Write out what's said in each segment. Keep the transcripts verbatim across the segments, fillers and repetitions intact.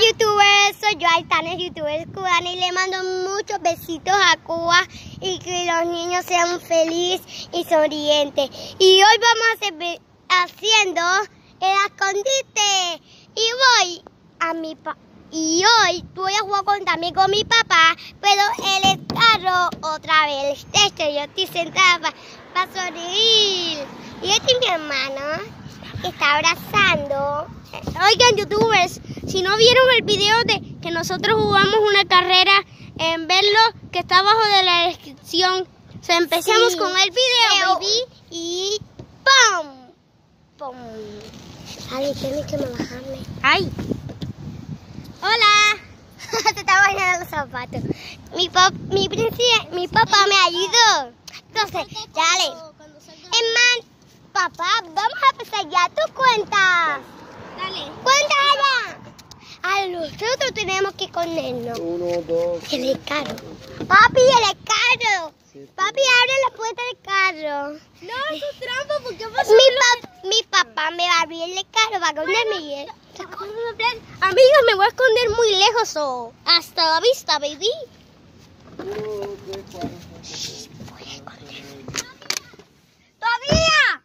youtubers, soy yo, Aitana, youtuber cubana, y le mando muchos besitos a Cuba y que los niños sean felices y sonrientes. Y hoy vamos a hacer, haciendo el escondite y voy a mi pa y hoy voy a jugar con, también con mi papá, pero él es carro otra vez. Este, yo estoy sentada para pa sonreír. Y este es mi hermano que está abrazando. Oigan, youtubers, si no vieron el video de que nosotros jugamos una carrera, en verlo, que está abajo de la descripción. O sea, empecemos sí. con el video, baby. Y ¡pum! ¡Pum! Ay, tienes que bajarme. ¡Ay! ¡Hola! Se está bajando los zapatos. Mi, pap mi, mi papá me ayudó. Entonces, dale. Hermano, papá, vamos a empezar ya. ¿Tú cuentas? Dale. Cuéntala. A nosotros tenemos que escondernos. Uno, dos. En el carro. Papi, en el carro. Sí, Papi, abre la puerta del carro. No, eso es trampa, porque pasa. Mi, pa mi papá me va a abrir el carro para esconderme. Él. Amigos, me voy a esconder muy lejos. Oh. Hasta la vista, baby. Uno, dos, tres, cuatro. Shh, voy a esconderme. ¡Todavía!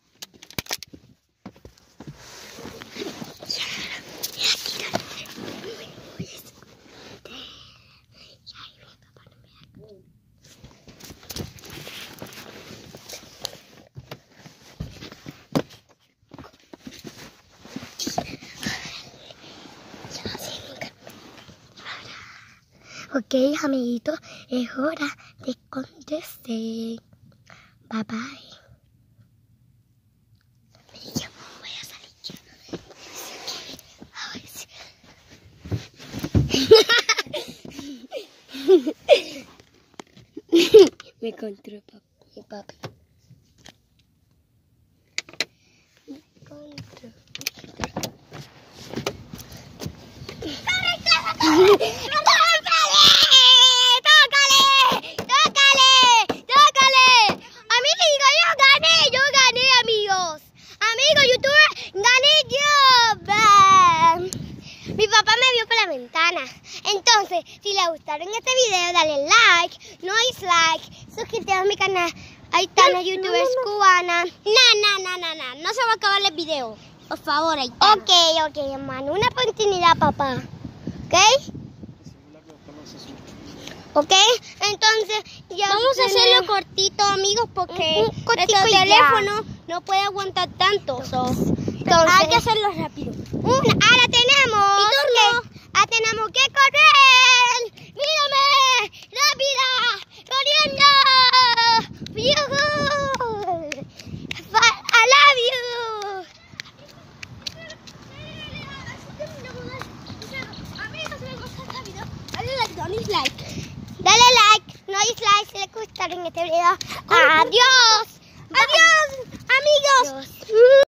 Ok, amiguitos, es hora de esconderse. Bye bye. Yo voy a salir yo. A ver si... Me encontró mi papi. Me encontró. Mi papá me vio por la ventana. Entonces, si les gustaron este video, dale like, no dislike, suscríbete a mi canal. Aitana, youtubers no, no, no. cubana. No, no, no, no, no, no se va a acabar el video. Por favor, Aitana. Ok, ok, hermano, una oportunidad, papá. ¿Ok? Ok, entonces ya vamos a hacerlo cortito, amigos, porque nuestro teléfono no puede aguantar tanto. So. Entonces, hay que hacerlo rápido. Una, ahora tenemos que, ahora tenemos que correr. ¡Mírame! ¡Rápida! ¡Corriendo! ¡Yuhu! I love you. Dale like, no dislike si les gustaron este video. Adiós. Adiós, amigos. Adiós.